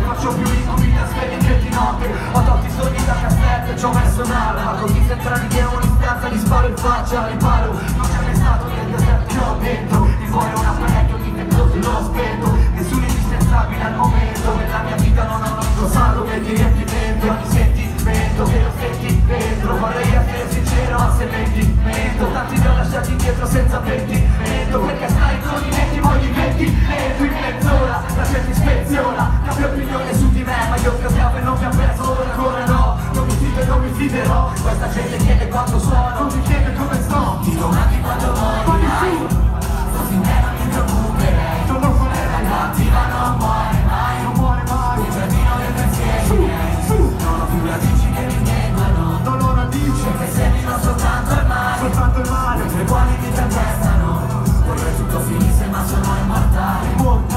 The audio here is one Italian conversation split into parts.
faccio più incubi da svegli che di notte. Ho tolti sogni da cassette e ci ho messo un'arma, così se entrare in un'istanza gli sparo in faccia, riparo. Non c'è mai stato nel deserto che ho dentro, di fuori un apparecchio difettoso l'ho spento. Nessuno è indispensabile al momento, nella mia vita non ho un saldo che ti riempimento. Mi senti spento, che lo senti dentro, vorrei essere sincero ma se mentimento. Tanti li ho lasciati indietro senza pentimento, perché stai con i netti, voglio i venti e tu in mezz'ora la gente ispeziona, cambia opinione su di me, ma io cambiavo e non mi ha preso, ora ancora no, non mi fido e non mi fiderò. Questa gente chiede quanto suono, non mi chiede come sto, ti domandi quando morirai, così me non mi preoccuperei, non lo farei, la cattiva non muore mai, non muore mai, il giardino dei pensieri miei, non ho più radici che mi tengono, non ho radici che segnino soltanto il male, mentre i buoni mi tempestano, vorrei tutto finisse ma sono immortale,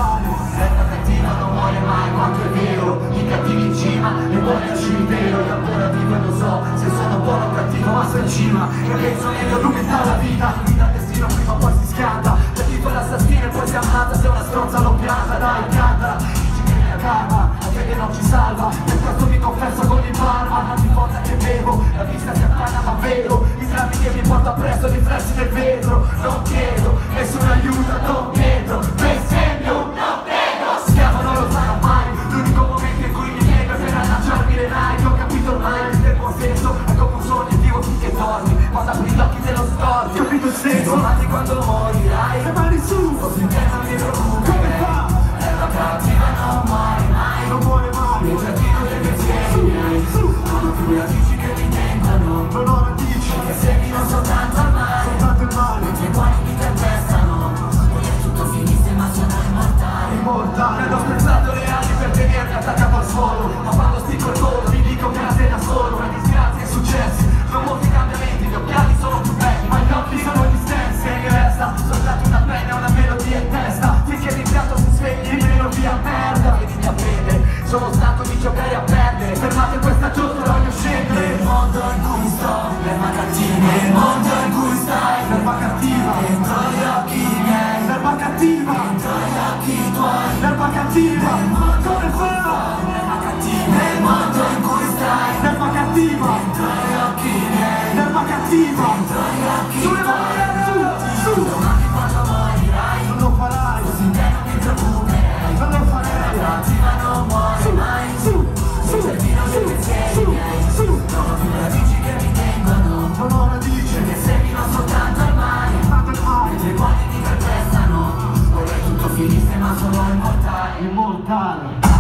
l'erba cattiva non muore mai, quanto è vero, i cattivi in cima, i buoni al cimitero, io ancora vivo e lo so, se sono buono o cattivo ma sto in cima, e penso meglio lunghezza la vita, guida il destino prima o poi si schianta, per tipo l'assassino e poi si ammazza, se una stronza lo pianta, dai canta, dici che mia calma, la fede non ci salva, per questo mi confesso con il barba, non mi forza che bevo, la vista si appanna ma vedo, i drammi che mi porto appresso, riflessi nel vetro, non chiedo, nessuno aiuta, non vedo, bestemmio, non vedo, schiavo non lo sarò mai, l'unico momento in cui mi nego è per allacciarmi le navi, ho capito ormai, il buon senso è come un sogno vivo finché dormi, quando apri gli occhi te lo storti, capito il senso, domani quando morirai, le mani su, così te non mi preoccuperei, l'erba cattiva non muore mai, non muore mai, il giardino dei pensieri miei, non ho più radici che mi tengono, non ho radici che segnino soltanto il male, mentre i buoni mi tempestano, vorrei tutto finisse ma sono immortale, ho spezzato le ali per tenermi attaccato al suolo, ma quando sticco il volo mi dico che la sei da solo, le disgrazie e successi, non molti cambiamenti, gli occhiali sono più belli, ma gli occhi sono gli stessi, e mi resta soltanto una penna e una melodia in testa, finché l'impianto si svegli, melodia merda, vedimi a prendere, sono stanco di giocare a perdere, fermate questa giostra, voglio scendere, nel mondo in cui sto, l'erba cattiva, nel mondo in cui stai, l'erba cattiva, dentro gli occhi miei, l'erba cattiva, dentro gli occhi tuoi, l'erba cattiva, come fa? L'erba cattiva, nel mondo in cui stai, l'erba cattiva, dentro gli occhi miei, l'erba cattiva, dentro gli occhi tuoi, su, domani quando morirai, non lo farai, così te non mi preoccuperei, non lo farei, l'erba cattiva non muore mai, il giardino dei pensieri miei, non ho più radici che mi tengono, non ho radici che segnino soltanto il male, mentre i buoni mi calpestano, vorrei tutto finisse ma sono immortale.